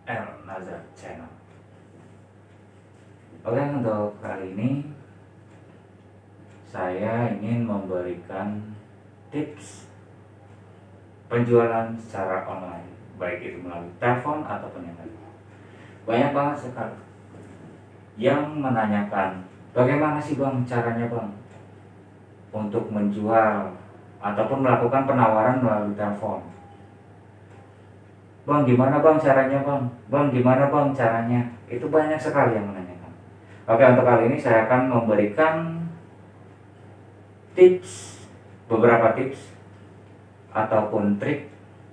El Nazar Channel. Oke, untuk kali ini saya ingin memberikan tips penjualan secara online, baik itu melalui telepon ataupun yang lain. Banyak banget sekali yang menanyakan, bagaimana sih bang caranya bang untuk menjual ataupun melakukan penawaran melalui telepon. Bang gimana bang caranya bang? Bang gimana bang caranya? Itu banyak sekali yang menanyakan. Oke, untuk kali ini saya akan memberikan beberapa tips ataupun trik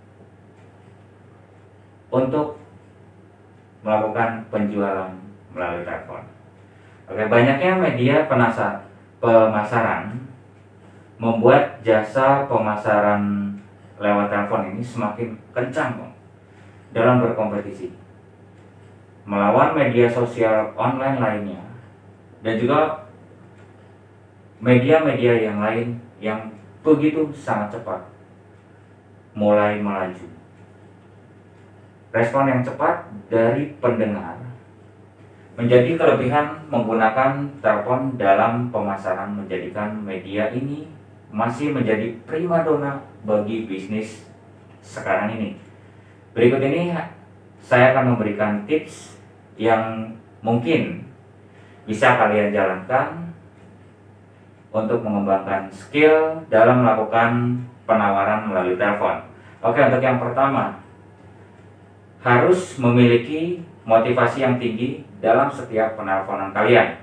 untuk melakukan penjualan melalui telepon. Oke, banyaknya media pemasaran membuat jasa pemasaran lewat telepon ini semakin kencang bang, dalam berkompetisi melawan media sosial online lainnya dan juga media-media yang lain yang begitu sangat cepat mulai melaju. Respon yang cepat dari pendengar menjadi kelebihan menggunakan telepon dalam pemasaran, menjadikan media ini masih menjadi primadona bagi bisnis sekarang ini. Berikut ini saya akan memberikan tips yang mungkin bisa kalian jalankan untuk mengembangkan skill dalam melakukan penawaran melalui telepon. Oke, untuk yang pertama, harus memiliki motivasi yang tinggi dalam setiap penelponan kalian.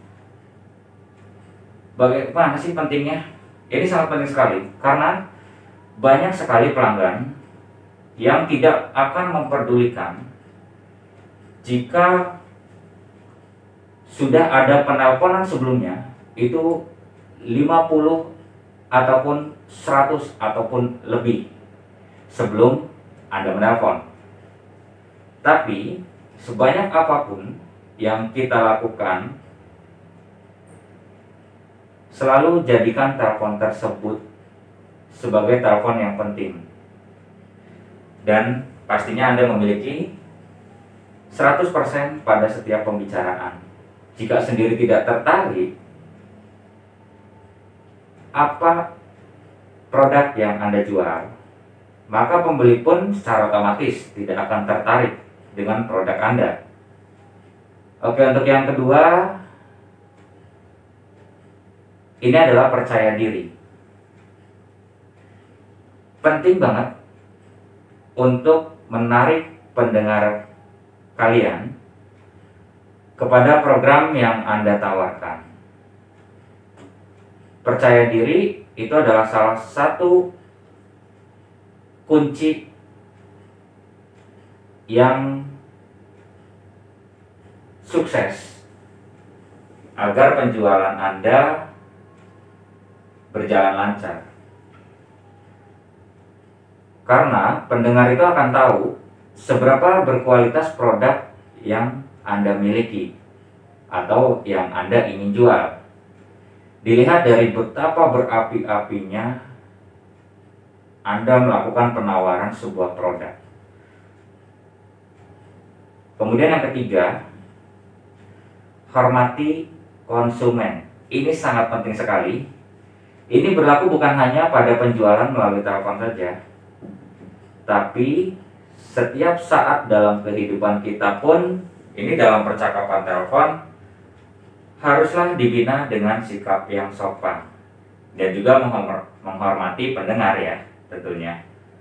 Bagaimana sih pentingnya? Ini sangat penting sekali karena banyak sekali pelanggan yang tidak akan memperdulikan jika sudah ada penelponan sebelumnya itu 50 ataupun 100 ataupun lebih sebelum Anda menelpon. Tapi sebanyak apapun yang kita lakukan, selalu jadikan telepon tersebut sebagai telepon yang penting. Dan pastinya Anda memiliki 100% pada setiap pembicaraan. Jika sendiri tidak tertarik, apa produk yang Anda jual, maka pembeli pun secara otomatis tidak akan tertarik dengan produk Anda. Oke, untuk yang kedua, ini adalah percaya diri. Penting banget untuk menarik pendengar kalian kepada program yang Anda tawarkan. Percaya diri itu adalah salah satu kunci yang sukses agar penjualan Anda berjalan lancar. Karena pendengar itu akan tahu seberapa berkualitas produk yang Anda miliki atau yang Anda ingin jual. Dilihat dari betapa berapi-apinya Anda melakukan penawaran sebuah produk. Kemudian yang ketiga, hormati konsumen. Ini sangat penting sekali. Ini berlaku bukan hanya pada penjualan melalui telepon saja, tapi setiap saat dalam kehidupan kita pun, ini dalam percakapan telepon, haruslah dibina dengan sikap yang sopan dan juga menghormati pendengar ya tentunya.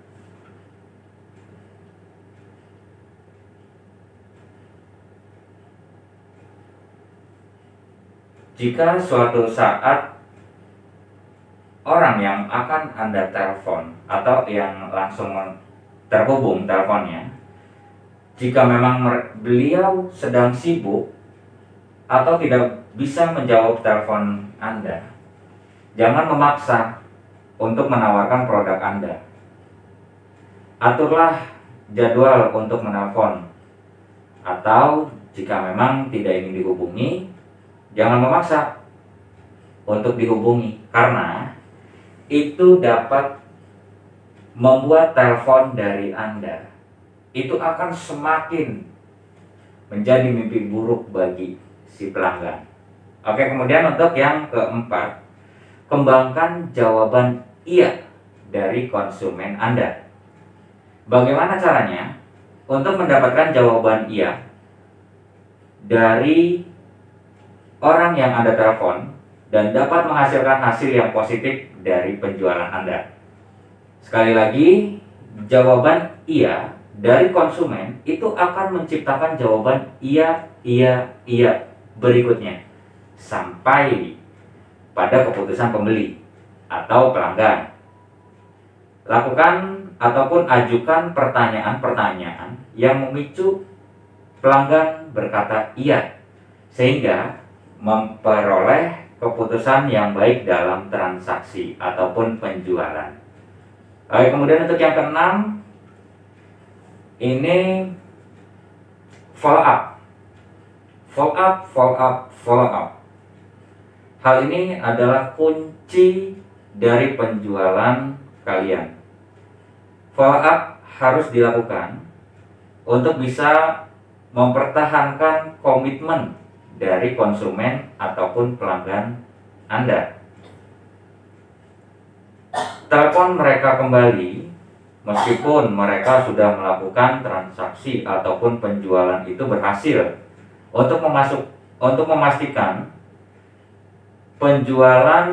Jika suatu saat orang yang akan Anda telepon atau yang langsung terhubung teleponnya, jika memang beliau sedang sibuk atau tidak bisa menjawab telepon Anda, jangan memaksa untuk menawarkan produk Anda. Aturlah jadwal untuk menelpon, atau jika memang tidak ingin dihubungi, jangan memaksa untuk dihubungi, karena itu dapat membuat telepon dari Anda itu akan semakin menjadi mimpi buruk bagi si pelanggan. Oke, kemudian untuk yang keempat, kembangkan jawaban iya dari konsumen Anda. Bagaimana caranya? Untuk mendapatkan jawaban iya dari orang yang Anda telepon dan dapat menghasilkan hasil yang positif dari penjualan Anda. Sekali lagi, jawaban iya dari konsumen itu akan menciptakan jawaban iya berikutnya sampai pada keputusan pembeli atau pelanggan. Lakukan ataupun ajukan pertanyaan-pertanyaan yang memicu pelanggan berkata iya, sehingga memperoleh keputusan yang baik dalam transaksi ataupun penjualan. Oke, kemudian untuk yang keenam, ini follow up. Follow up. Hal ini adalah kunci dari penjualan kalian. Follow up harus dilakukan untuk bisa mempertahankan komitmen dari konsumen ataupun pelanggan Anda. Telepon mereka kembali meskipun mereka sudah melakukan transaksi ataupun penjualan itu berhasil untuk memastikan penjualan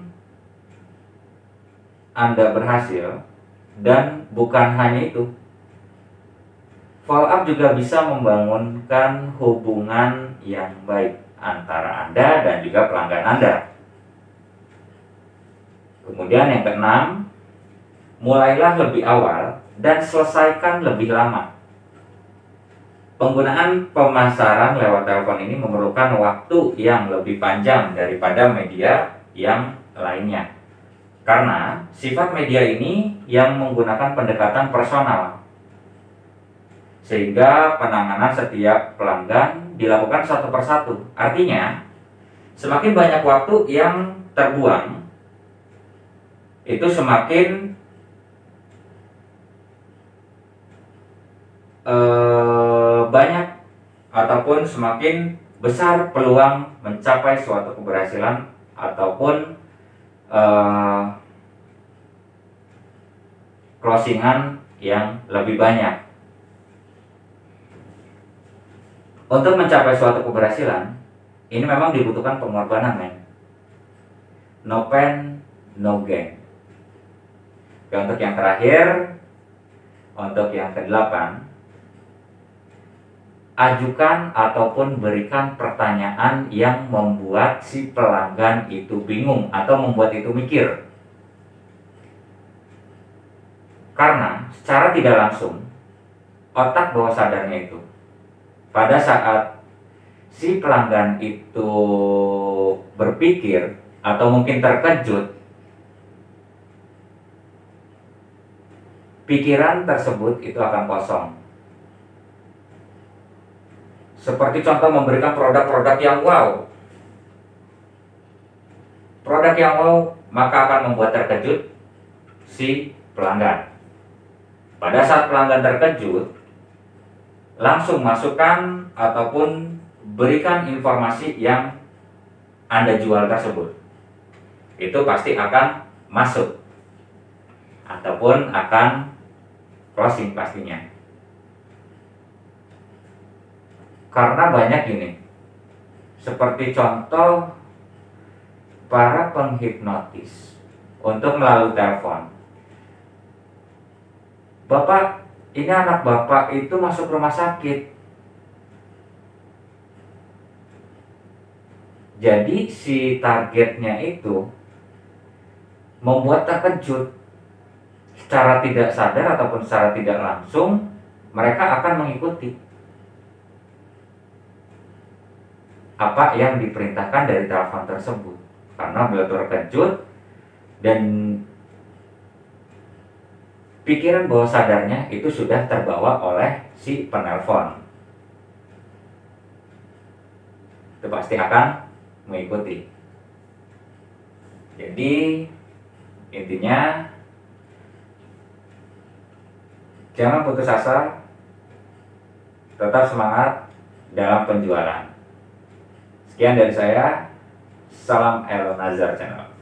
Anda berhasil. Dan bukan hanya itu, follow up juga bisa membangunkan hubungan yang baik antara Anda dan juga pelanggan Anda. Kemudian yang keenam, mulailah lebih awal dan selesaikan lebih lama. Penggunaan pemasaran lewat telepon ini memerlukan waktu yang lebih panjang daripada media yang lainnya. Karena sifat media ini yang menggunakan pendekatan personal, sehingga penanganan setiap pelanggan dilakukan satu persatu. Artinya, semakin banyak waktu yang terbuang, itu semakin banyak ataupun semakin besar peluang mencapai suatu keberhasilan ataupun closingan yang lebih banyak. Untuk mencapai suatu keberhasilan, ini memang dibutuhkan pengorbanan, men. No pain, no gain. Oke, untuk yang terakhir, untuk yang ke-8, ajukan ataupun berikan pertanyaan yang membuat si pelanggan itu bingung atau membuat itu mikir. Karena secara tidak langsung, otak bawah sadarnya itu, pada saat si pelanggan itu berpikir atau mungkin terkejut, pikiran tersebut itu akan kosong. Seperti contoh memberikan produk-produk yang wow. Produk yang wow maka akan membuat terkejut si pelanggan. Pada saat pelanggan terkejut, langsung masukkan ataupun berikan informasi yang Anda jual tersebut. Itu pasti akan masuk ataupun akan closing pastinya. Karena banyak gini, seperti contoh para penghipnotis untuk melalui telepon. Bapak, ini anak Bapak itu masuk rumah sakit. Jadi si targetnya itu membuat terkejut. Secara tidak sadar ataupun secara tidak langsung, mereka akan mengikuti apa yang diperintahkan dari telepon tersebut. Karena beliau terkejut dan pikiran bawah sadarnya itu sudah terbawa oleh si penelpon. Itu pasti akan mengikuti. Jadi intinya, jangan putus asa tetap semangat dalam penjualan. Sekian dari saya, salam El Nazar Channel.